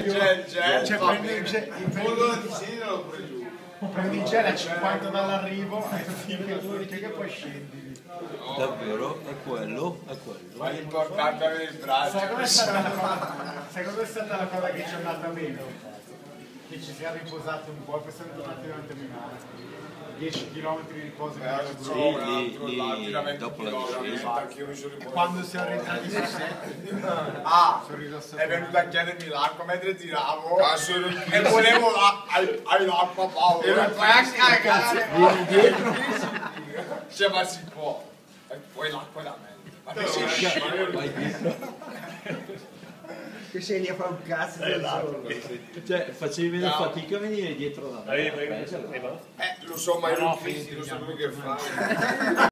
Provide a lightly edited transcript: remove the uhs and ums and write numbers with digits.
prendi il gel a 50 dall'arrivo e finché tu dici che poi scendi. Davvero? È quello? È quello. Ma l'importante è avere il braccio. Sai come è stata la cosa che ci è andata bene? Che ci siamo riposati un po' e poi siamo tornati davanti a Milano. 10 km di riposo lì dopo la discesa. Quando siamo rientrati su 7 è venuto a chiedermi l'acqua mentre tiravo e volevo hai l'acqua Paolo e vai a cagare cioè ma si può e poi l'acqua da me ma che sei che sei lì a fare un cazzo Cioè facevi meno fatica a venire dietro da me. lo so ma ero in crisi, lo so quello che fa